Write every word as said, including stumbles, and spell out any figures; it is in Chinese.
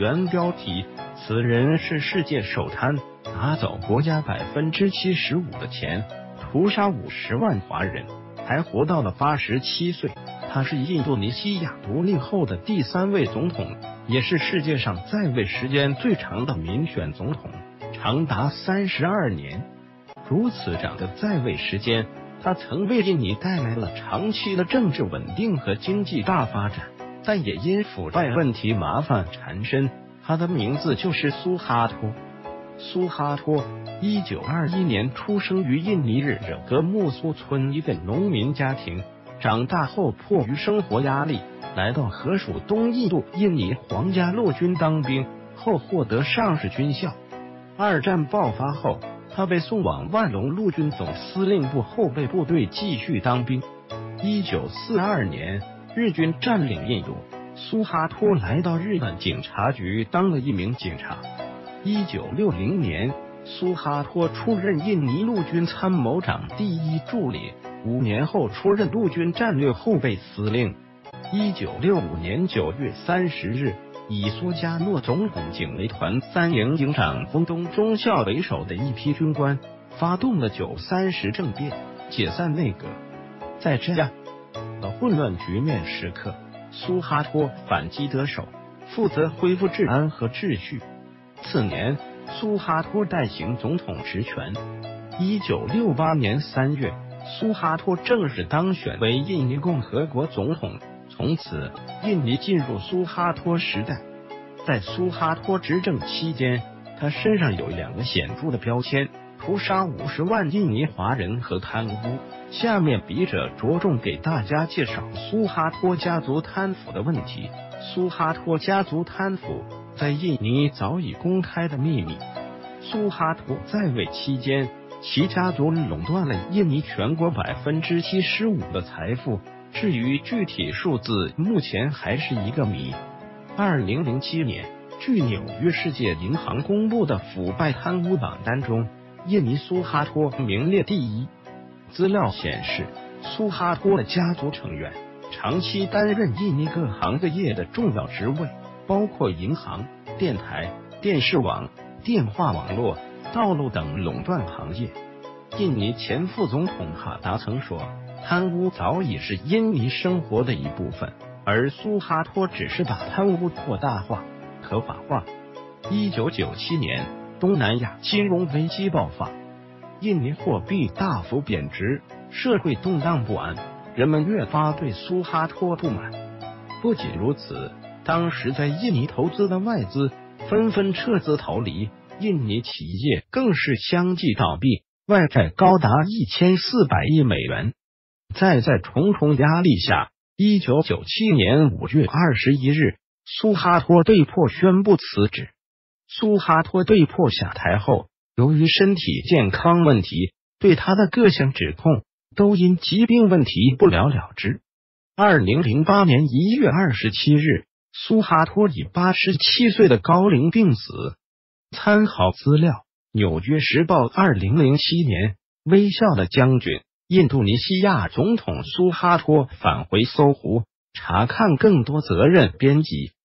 原标题：此人是世界首贪，拿走国家百分之七十五的钱，屠杀五十万华人，还活到了八十七岁。他是印度尼西亚独立后的第三位总统，也是世界上在位时间最长的民选总统，长达三十二年。如此长的在位时间，他曾为印尼带来了长期的政治稳定和经济大发展，但也因腐败问题麻烦缠身。他的名字就是苏哈托。苏哈托一九二一年出生于印尼日惹格木苏村一个农民家庭，长大后迫于生活压力，来到荷属东印度印尼皇家陆军当兵，后获得上士军校。二战爆发后，他被送往万隆陆军总司令部后备部队继续当兵。一九四二年，日军占领印度，苏哈托来到日本警察局当了一名警察。一九六零年，苏哈托出任印尼陆军参谋长第一助理，五年后出任陆军战略后备司令。一九六五年九月三十日，以苏加诺总统警卫团三营营长丰东中校为首的一批军官发动了九三十政变，解散内阁。在这样的混乱局面时刻，苏哈托反击得手，负责恢复治安和秩序。次年，苏哈托代行总统职权。一九六八年三月，苏哈托正式当选为印尼共和国总统。从此，印尼进入苏哈托时代。在苏哈托执政期间，他身上有两个显著的标签：屠杀五十万印尼华人和贪污。下面笔者着重给大家介绍苏哈托家族贪腐的问题。苏哈托家族贪腐在印尼早已公开的秘密。苏哈托在位期间，其家族垄断了印尼全国百分之七十五的财富。至于具体数字，目前还是一个谜。二零零七年，据纽约世界银行公布的腐败贪污榜单中，印尼苏哈托名列第一。资料显示，苏哈托的家族成员长期担任印尼各行各业的重要职位，包括银行、电台、电视网、电话网络、道路等垄断行业。印尼前副总统哈达曾说，贪污早已是印尼生活的一部分，而苏哈托只是把贪污扩大化、合法化。一九九七年，东南亚金融危机爆发，印尼货币大幅贬值，社会动荡不安，人们越发对苏哈托不满。不仅如此，当时在印尼投资的外资纷纷撤资逃离，印尼企业更是相继倒闭，外债高达一千四百亿美元。再在重重压力下，一九九七年五月二十一日，苏哈托被迫宣布辞职。苏哈托被迫下台后，由于身体健康问题，对他的各项指控都因疾病问题不了了之。二零零八年一月二十七日，苏哈托以八十七岁的高龄病死。参考资料：《纽约时报》二零零七年，微笑的将军。印度尼西亚总统苏哈托返回搜狐，查看更多责任编辑。